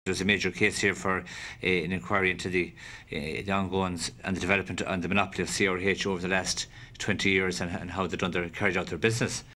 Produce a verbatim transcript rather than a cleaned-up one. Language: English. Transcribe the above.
There's a major case here for uh, an inquiry into the, uh, the ongoings and the development and the monopoly of C R H over the last twenty years, and, and how they've done their, carried out their business.